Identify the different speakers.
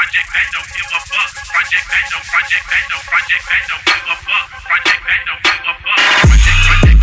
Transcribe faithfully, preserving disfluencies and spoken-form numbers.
Speaker 1: project that don't give a fuck. Project that don't, project that don't, project that don't give a fuck. Project that don't give a fuck. Project, project.